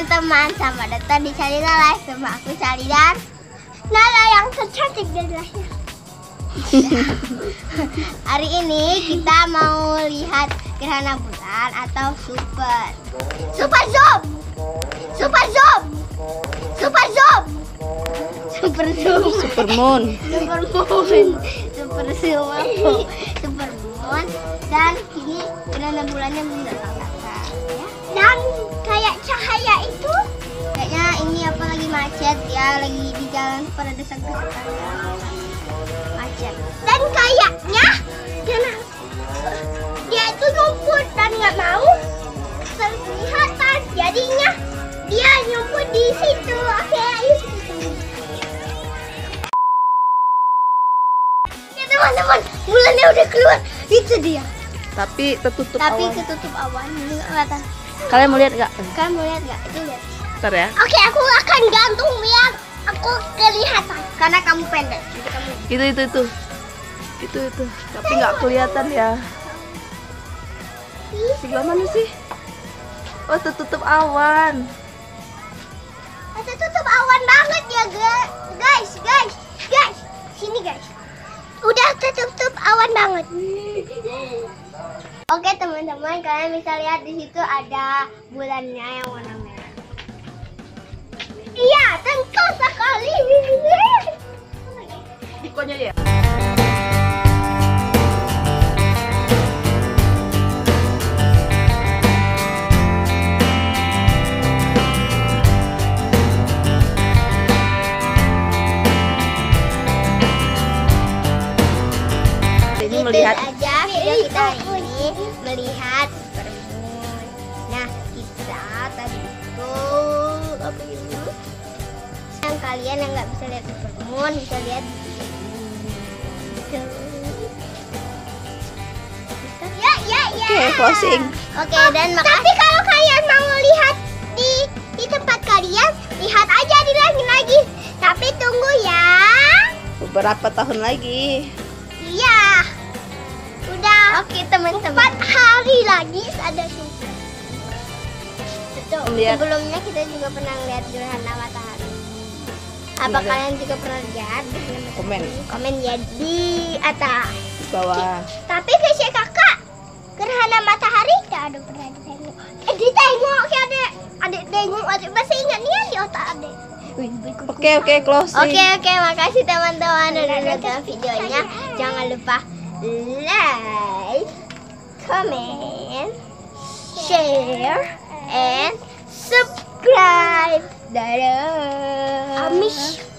teman-teman, selamat datang di Shalina Live sama aku Shalina dan Nala yang tercantik dan lahir. Hari ini kita mau lihat gerhana bulan atau super zoom, super moon, dan ini gerhana bulannya belum datang ya. Dan kayak cahaya itu kayaknya ini apa lagi macet ya, lagi di jalan pada desak-desakan macet. Dan kayaknya dia itu nyumput dan nggak mau kelihatan, jadinya dia nyumput di situ. Oke, ayo ya teman-teman, bulannya udah keluar, itu dia. Tapi tertutup awan. Kelihatan. Kalian mau lihat nggak? Kalian mau lihat nggak? Itu lihat. Ntar ya. Oke, aku akan gantung biar aku kelihatan. Karena kamu pendek. Jadi kamu... Itu. Tapi nggak kelihatan ya. Sebelah mana sih? Oh, tertutup awan. Tertutup awan banget ya, guys. Sini guys. Udah tertutup awan banget. Oke teman-teman, kalian bisa lihat di situ ada bulannya yang warna merah. Iya, tengkol sekali. Ikonya ya. Ini melihat aja video kita hari ini, melihat supermoon. Nah, kita tadi itu apa itu? Yang kalian yang nggak bisa lihat supermoon bisa lihat di sini. Ya. Oke, closing. Oke, dan tapi kalau kalian mau lihat di tempat kalian, lihat aja di lagi. Tapi tunggu ya. beberapa tahun lagi. Iya. Udah. Oke teman-teman. 4 hari lagi ada super. Sebelumnya kita juga pernah lihat gerhana matahari. Apa kalian juga pernah lihat? Komen ya di atas. Di bawah. Tapi kasih kakak, gerhana matahari tidak ada pernah ditengok. Ditengok kayak adik tengok, adik masih ingat nih di otak adik. Oke, closing. Oke, makasih teman-teman udah nonton videonya. Jangan lupa like, comment, share, and subscribe. Dadah. Amis.